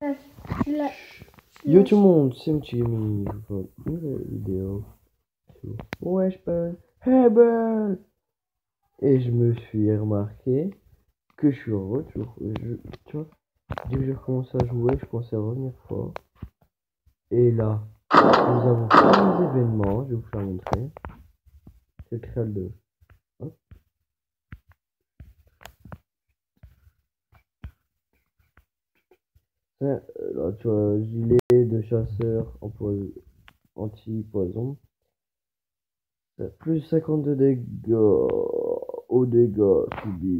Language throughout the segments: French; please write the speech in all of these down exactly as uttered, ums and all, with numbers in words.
Yo tout le monde, c'est M T Gaming pour une nouvelle vidéo sur Weshburn Hebel. Et je me suis remarqué que je suis en retour. Je, tu vois, dès que je commence à jouer, je commence à revenir fort. Et là, nous avons tous les événements, je vais vous faire montrer. C'est le créal de... Hop. Là, tu vois, gilet de chasseur anti-poison. Plus cinquante-deux dégâts aux dégâts subis.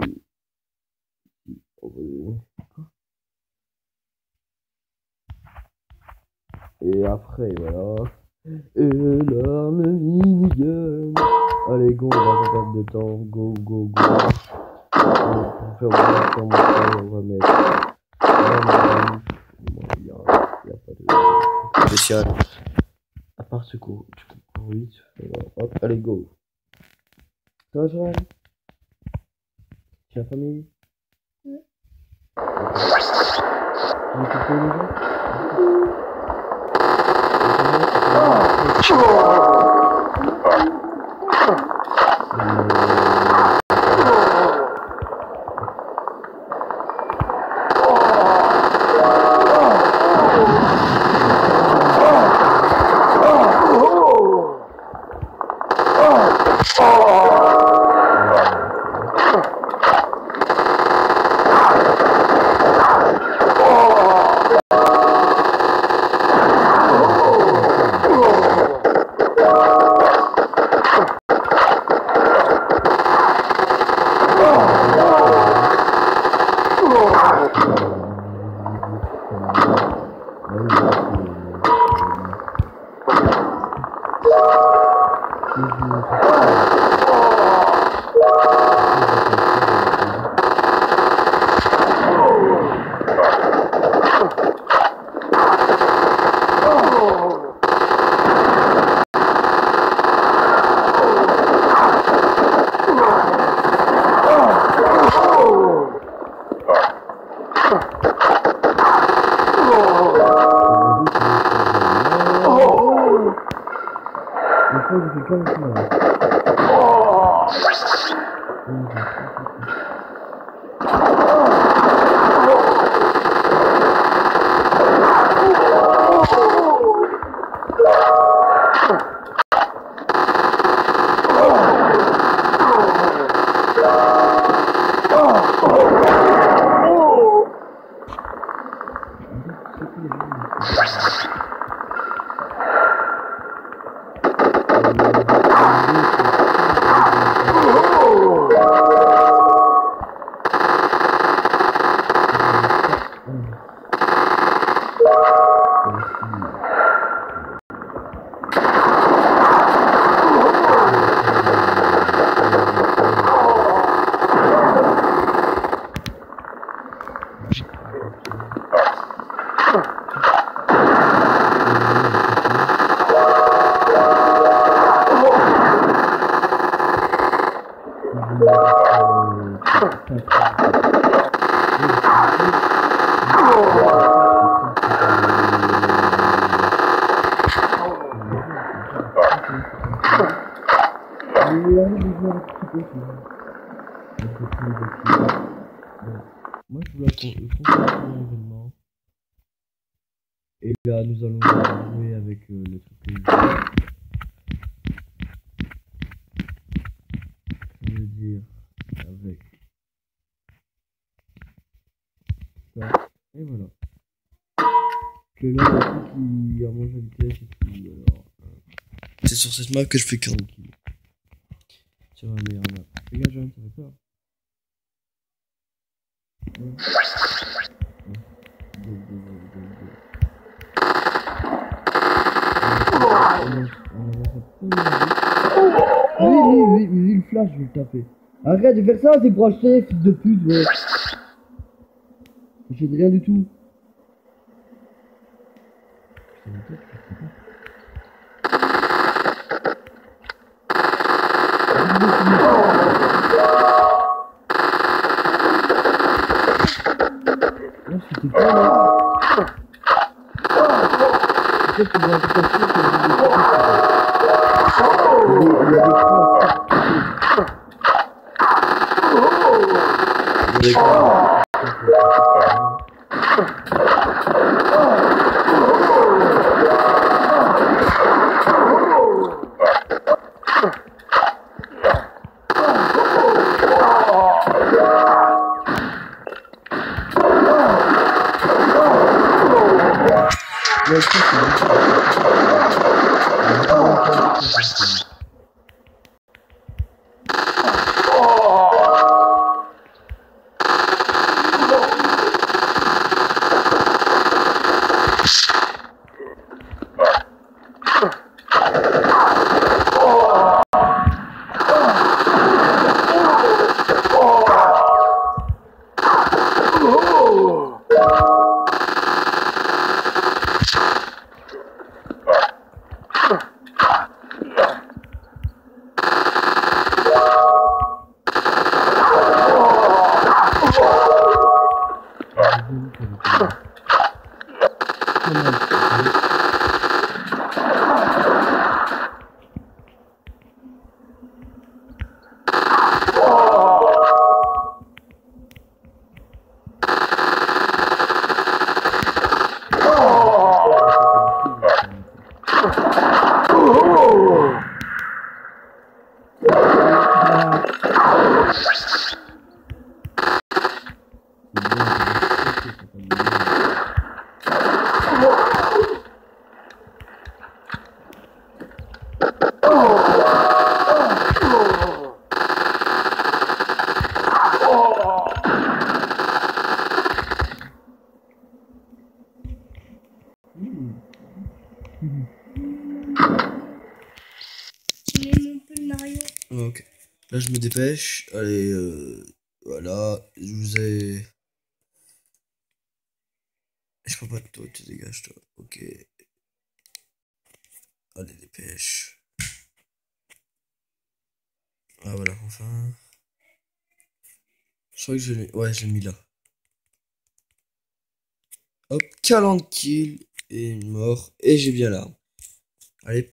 Et après, voilà. Et l'arme minigun. Allez, go, on va pas perdre de temps. Go, go, go. Euh, pour faire voir comment on va mettre. Il n'y a, y a pas de spécial. À part ce coup, tu cours vite. Voilà. Hop, allez, go. Ça va, Joël? Tu as la famille? Oui. Tu veux couper les gens? Moi je voulais continuer l'événement. Et là nous allons jouer avec euh, le truc que je veux dire avec ça. Et voilà. Que là le truc qui a mangé le test et puis alors euh, c'est sur cette map que je fais quarante kills. Sur un meilleur map. Les gars, John, ça fait peur. Ouais. Ouais. Go, go, go, go, go. Oui, oui, oui, le flash, je vais le taper. Arrête de faire ça, c'est pour acheter, fils de pute, ouais. Je fais de rien du tout. C'était quoi là? fait, tu vois un truc comme ça, il y a des, il y a des coins. Il y a des coins. Ouais, c'est ça. Ok, là je me dépêche. Allez, euh, voilà, je vous ai. Je peux pas toi, tu dégages toi. Ok, allez dépêche. Ah voilà, enfin. Je crois que je l'ai. Ouais, je l'ai mis là. Hop, quarante kills et une mort. Et j'ai bien l'arme. Allez,